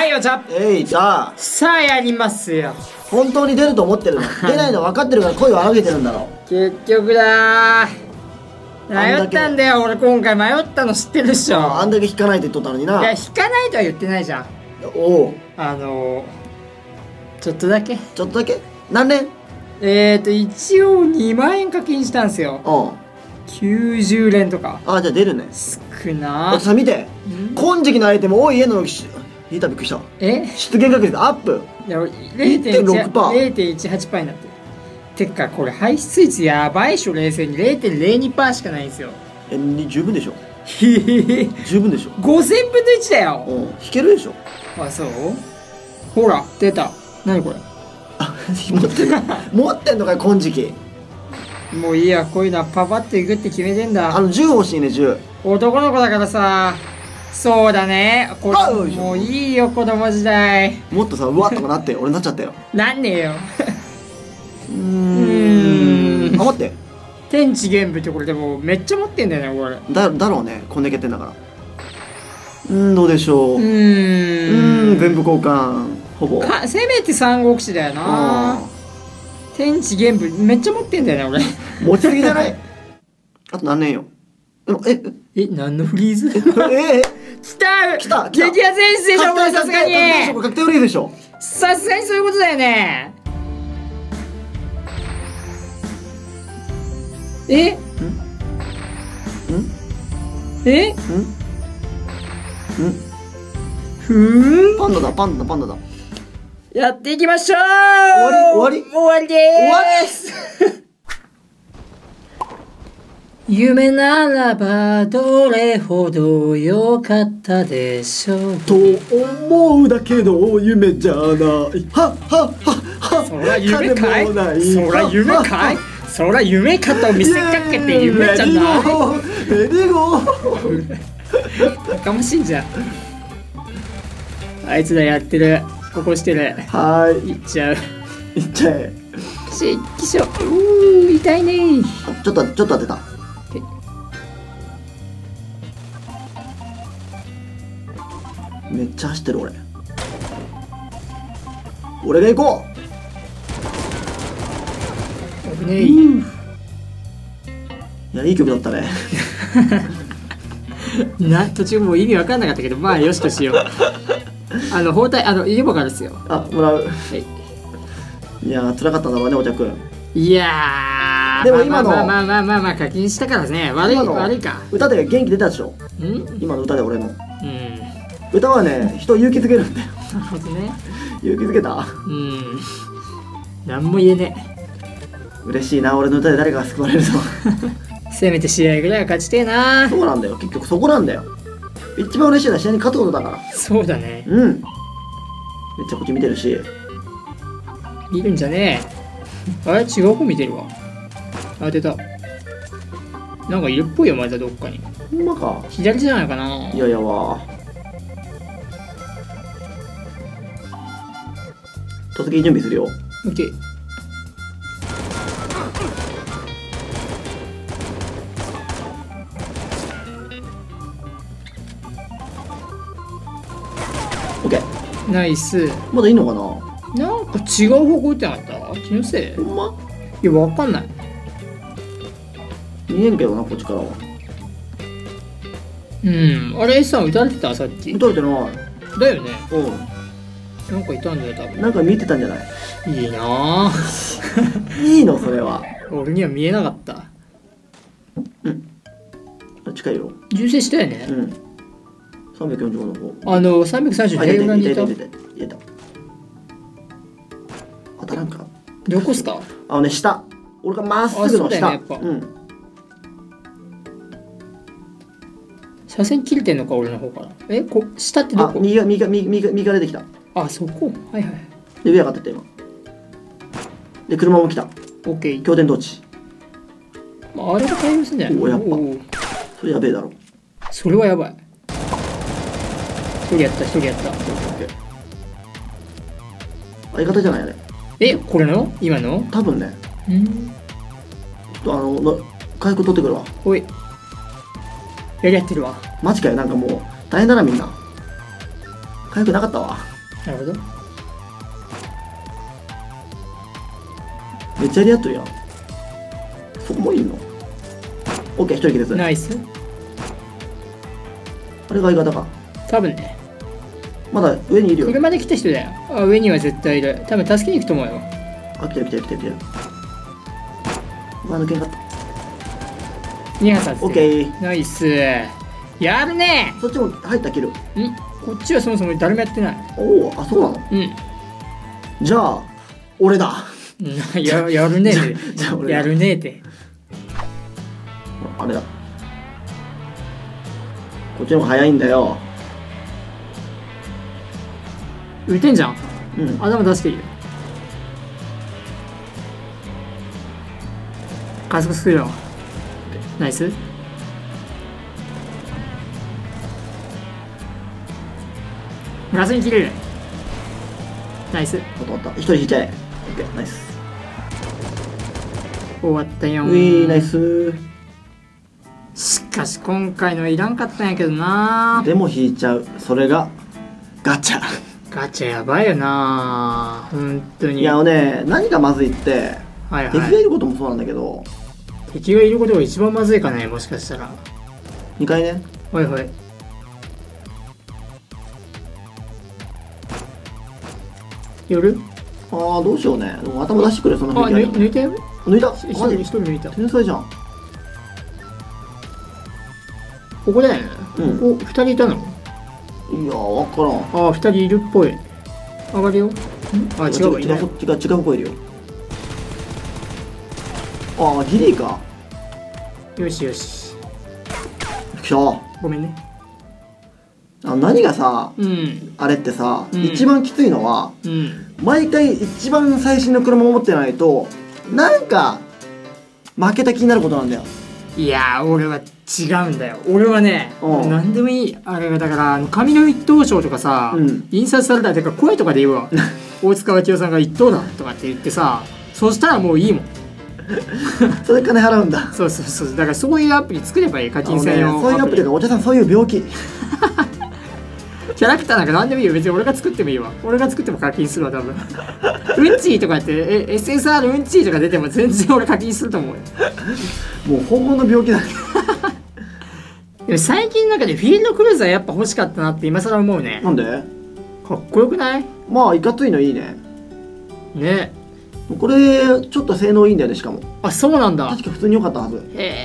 はいよ、じゃあ。さあ、やりますよ。 本当に出ると思ってるの？出ないの分かってるから声を上げてるんだろ。 結局だー。迷ったんだよ、俺今回迷ったの知ってるっしょ。 あんだけ引かないって言っとったのにな。 いや、引かないとは言ってないじゃん。 おお。 ちょっとだけ。 ちょっとだけ？何年？ 一応2万円課金したんすよ。90連とか。 あ、じゃあ出るね。 少なー。 さ、見て。金色のアイテム多い家の引いたびっくりした。出現確率アップ。 0.18% になってる。てかこれ排出率やばいっしょ。冷静に 0.02% しかないんですよ。 十分でしょ。十分でしょ。 5000分の1だよ。 引けるでしょ。 あ、そう。ほら出た。何これ。 持ってんのかよ、金色。 もういいや、こういうのはパパッといくって決めてんだ。 銃欲しいね、銃。 男の子だからさ。そうだね。これもういいよ、子供時代。 もっとさ、うわっとかなって。俺なっちゃったよ。 なんねえよ。 あ、待って。 天地玄武ってこれでもめっちゃ持ってんだよね、これ。 だろうね、こんだけやってんだから。どうでしょう。全部交換。ほぼせめて三国志だよな。天地玄武めっちゃ持ってんだよね、 俺。持ちすぎじゃない？あと何年よ。 何のフリーズ？来た激アツ演出でしょ、これさすがに。 確定フリーズでしょ。 さすがにそういうことだよね。 パンダだ、パンダだ。 やっていきましょう。 終わりでーす。夢ならばどれほど良かったでしょうと思うだけど夢じゃない。 そら夢かい？そら夢かい？そら夢かと見せかけて夢じゃない。 レディゴー。やかましいんじゃん。あいつらやってる。ここしてる。いっちゃう。 いっちゃえ。 しょ。痛いね。 ちょっと当てた。めっちゃ走ってる俺が行こう。危ねえ。 いや、いい曲だったね。 途中もう意味分かんなかったけど、まあよしとしよう。包帯家もからですよ。 もらう。いやー、辛かったんだろうね、お茶くん。 いやー、 でも今のまあ課金したからね。悪いか。 歌で元気出たでしょ。今の歌で俺の。歌はね、人を勇気づけるんだよ。 なるほどね。 勇気づけた？ なんも言えねえ。嬉しいな、俺の歌で誰かが救われると。 せめて試合ぐらいは勝ちてえな。 そうなんだよ、結局そこなんだよ。一番嬉しいのは試合に勝つことだから。 そうだね。 めっちゃこっち見てるし。 見るんじゃねえ。あれ違う子見てるわ。当てた。なんかいるっぽいよ、まだどっかに。 ほんまか。 左じゃないかな。 いやいやわ。突撃準備するよ。 オッケー。 オッケー。 ナイス。 まだいいのかな。 なんか違う方向打ってなかった？気のせい？ ほんま？ いや、わかんない。 見えんけどな、こっちからは。 あれさん撃たれてた？さっき撃たれてない。 だよね。なんかいたんだよ、多分。 なんか見てたんじゃない？ いいなぁ。いいの、それは。 俺には見えなかった。 近いよ。 銃声したよね。 345の方。 330平裏にいた。 入れた。当たらんか。 どこっすか？ 下。俺がまっすぐの下。 車線切れてんのか、俺の方から。下ってどこ？ 右が出てきた。 そこ。はいはい。 で、上上がってった今。で、車も来た。 オッケー。 拠点同地。 あれが対応すんじゃない？ やっぱ。それやべえだろ。 それはやばい。一人やった。 相方じゃないあれ。 これの？今の？ 多分ね。回復取ってくるわ。 おい。やってるわ。 マジかよ、なんかもう大変だなみんな。回復なかったわ。 なるほど。 めっちゃやり合っとるやん。そこもいいの。オッケー、一人消です。 ナイス。 あれが相方か。 多分ね。 まだ上にいるよ。 車で来た人だよ。あ、上には絶対いる。多分助けに行くと思うよ。 あ、来てる来てる来てる来てる。抜けんかった。 2発当ててる。 オッケー。 ナイス。やるね。 そっちも入った、切る。 こっちはそもそも誰もやってない。 おお、あ、そうなの。じゃあ俺だ。 やるねえで。 じゃあ俺だ。 やるねえで。 あれだ。こっちの方が早いんだよ。 浮いてんじゃん。 うん。 頭出していいよ。加速するよ。ナイス。ガスに切れる。ナイス。 終わった。一人引いちゃえ。オッケー、ナイス。 終わったよういー、ナイス。 しかし今回のはいらんかったんやけどな。 でも引いちゃう。それがガチャ。 ガチャやばいよな。本当に。 いやね、何がまずいって、 はいはい、 敵がいることもそうなんだけど、 敵がいることが一番まずいかね、もしかしたら。 2回ね。 はいはい。寄る？ ああ、どうしようね。でも頭出してくれ、そんなあ、抜いたよ。 抜いた。 一人抜いた。 天才じゃん。 ここだよね。 うんここ2人いたの？ いやー、わからん。 あ、2人いるっぽい。上がるよ。あ、違うわ、いない。 違う方いるよ。ああ、ギリか。 よしよし。 きゃー。 ごめんね。 何がさ、 うんあれってさ、 うん一番きついのは、毎回一番最新の車を持ってないと、なんか、負けた気になることなんだよ。 いやー、俺は違うんだよ。俺はね、 うん何でもいい。あれがだから紙の一等賞とかさ、 うん印刷されたらてか声とかで言うわ。大塚明夫さんが一等だとかって言ってさ、そしたらもういいもん。 それ金払うんだ。 そうそうそう。だからそういうアプリ作ればいい。課金専用そういうアプリが、お茶さんそういう病気。 キャラクターなんか何でもいいよ。別に俺が作ってもいいわ。俺が作っても課金するわ、多分。うんちーとかって、SSR うんちーとか出ても全然俺課金すると思うよ。 もう本物の病気だ。 でも最近の中でフィールドクルーザーやっぱ欲しかったなって今更思うね。 なんで？ かっこよくない？ まあ、いかついのいいね。 ね。 これ、ちょっと性能いいんだよね、しかも。 あ、そうなんだ。 確か普通に良かったはず。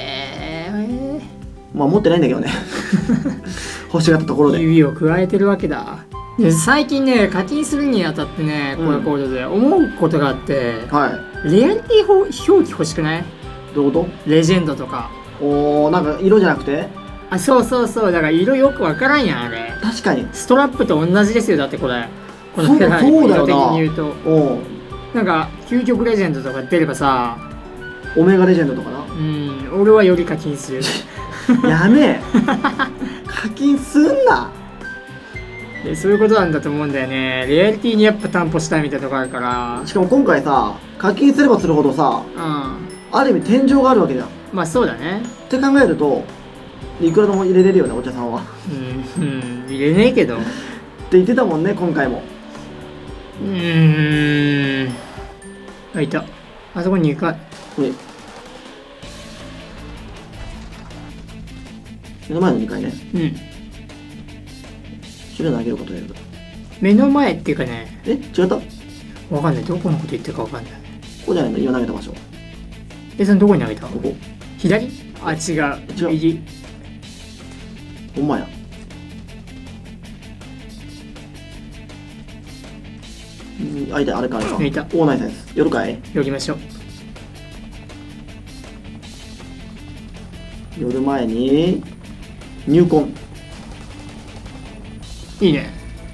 まあ、持ってないんだけどね。欲しがったところで。 指を加えてるわけだ。で最近ね、課金するにあたってね、このコードで思うことがあって、 はリアリティ表記欲しくない？ い。どういうこレジェンドとか。 と？おー、なんか色じゃなくて？ あ、そうそうそう。だから色よくわからんやん、あれ。 確かに。 ストラップと同じですよ、だってこれ。このそうフェラーリそうだよな色的に言うと。 おー、 なんか、究極レジェンドとか出ればさ、 オメガレジェンドとかな。 俺はより課金する。 やめえ。課金すんな。 でそういうことなんだと思うんだよね。リアリティにやっぱ担保したいみたいなとこあるから。 しかも今回さ、課金すればするほどさ、ある意味天井があるわけじゃん。っまあそうだね。 て考えると、いくらでも入れれるよね、お茶さんは。っ入れねえけど。 て言ってたもんね、今回も。 あ、いた。あそこに2回。 目の前の2階ね。白投げることやる。 目の前っていうかね、 違った？こわかんない。どこのこと言ってるかわかんない。 こじゃないの、今投げた場所。 そのどこに投げた？ ここ。 左？あ、違う。右。 ほんまや。あ、いた、あれか、あれか。 いた。 おー、ナイスです。寄るかい？ 寄りましょう。 寄る前に、入魂。 いいね。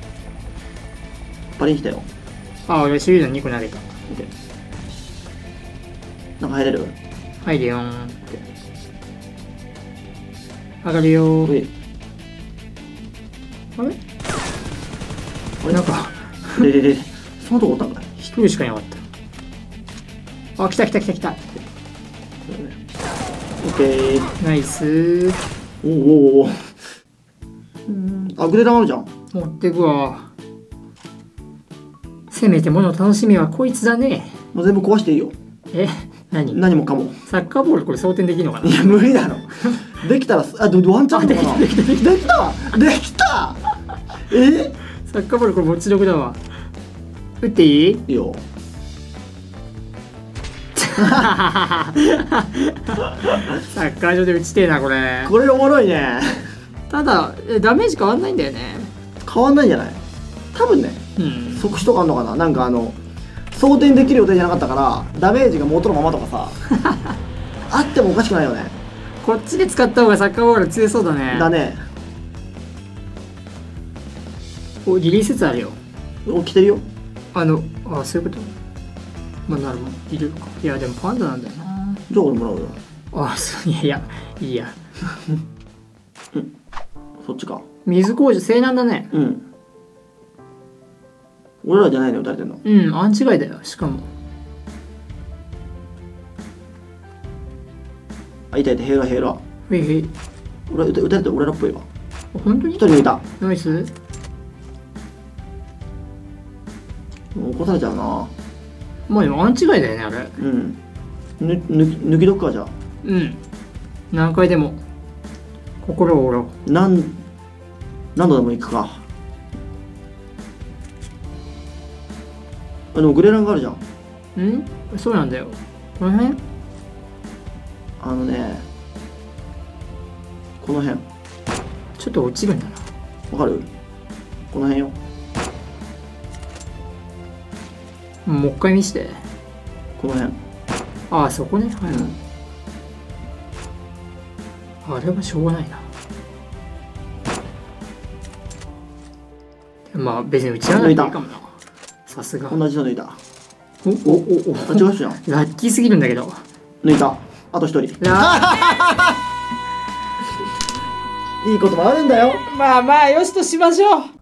パリン来たよ。 あ、俺シューズ2個投げた。 なんか入れる？ 入るよーんって。上がるよー。あれなんかそのとこおったんかい。 1人しかいなかった。あ、来た来た来た来た。 オッケー。 ナイスー。 おお。あ、グレーダーあるじゃん。 持ってくわ。 せめてもの楽しみはこいつだね。 もう全部壊していいよ。 え、何何もかも。 サッカーボールこれ装填できるのかな。 いや無理だろ。できたらワンチャンあるのかな。できた。 サッカーボールこれ持ち力だわ。打っていい？ いいよ。 サッカー場で打ちてえなこれ。 これおもろいね。 ただダメージ変わんないんだよね。 変わんないんじゃない？多分ね、即死とかあんのかな。なんか装填できる予定じゃなかったからダメージが元のままとかさあってもおかしくないよね。 こっちで使った方がサッカーボール強そうだね。 だね。 お、リリース説あるよ。 来てるよ。 そういうこと。まあなるほど、いるのか。いやでもパンダなんだよな。 じゃあ俺もらうよ。 そう、いやいいや。 そっちか。 水工事西南だね。 俺らじゃないの打たれてんの。 アンチ外だよ。しかもいた平和。 へいへい。 打たれて俺らっぽいわ。 本当に一人いた。 ナイス。 もう起こされちゃうな。 まあでもアンチ外だよねあれ。 抜きどくかじゃあ。 何回でも心を折ろう。 何度でも行くか。でもグレランがあるじゃん。 そうなんだよ。この辺？ この辺。 ちょっと落ちるんだな。 わかる？この辺よ。 もう一回見して。 この辺。 そこね。はい。あれはしょうがないな。まあ別に打ち合わないといいかもな。さすが。 同じの抜いた。 違うじゃん。 ラッキーすぎるんだけど。 抜いた。あと一人。いいこともあるんだよ。 まあよしとしましょう。